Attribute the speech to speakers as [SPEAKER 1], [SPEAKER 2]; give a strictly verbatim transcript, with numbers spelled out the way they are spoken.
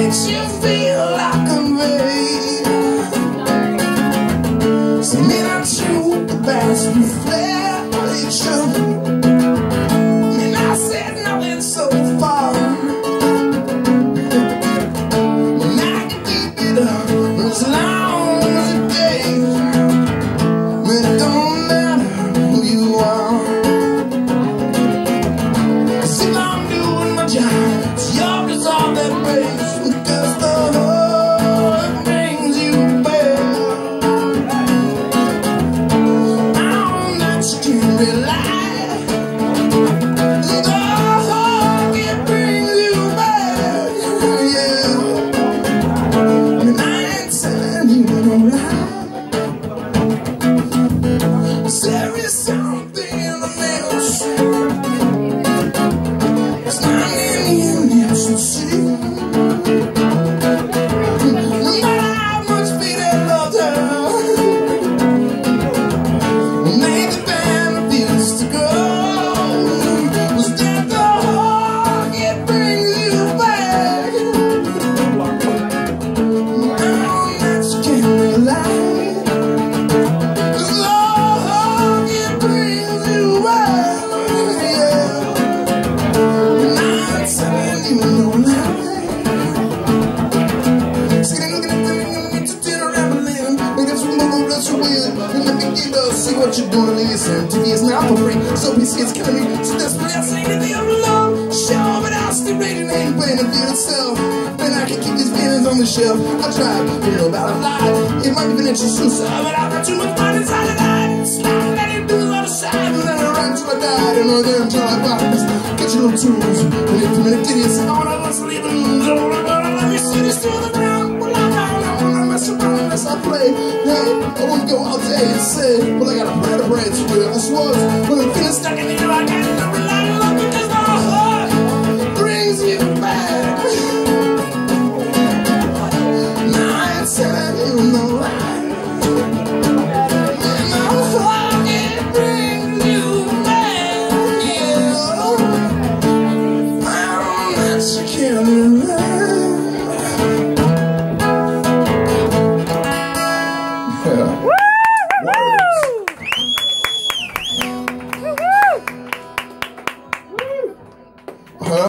[SPEAKER 1] makes you feel like a maid. So me not you, the best reflection. And I said nothing so far. And I can keep it up as long as it takes. But it don't matter who you are. Cause if I'm doing my job, it's your resolve that pays. Because the heart brings you back. I'm not scared to lie. The heart, it brings you back. Yeah. And I ain't telling you no lie. Cause there is something in the mirror. It's not in you, you should see. No matter how much Peter loved her, made the band refuse to go. Was that the heart, it brings you back. I'm not scared to lie. Cause the heart, it brings you back. Yeah. And I'm telling you no lie. See, look at the thing, I'm going to turn around and live. Make us remember that's weird. And let me get up, see what you're doing. Listen, T V is not for free, so P C is killing me. So this place ain't the deal alone. Show, but I'll still rating ain't playing the field itself. And I can keep these feelings on the shelf. I tried, you know about a lie. It might be an interesting suicide, but I've got too much fun inside of that. Slide, let it do the other side. And then I ran till I died. And all them till I bodies. Get your little tools. And if you're minute idiots, I wanna let's leave them. Don't worry about it, let me see this to the ground. Well, I don't wanna mess around unless I play. Hey, I wanna go all day and say, well, I gotta pray to pray to real. I suppose when I'm feeling stuck in the air, I can't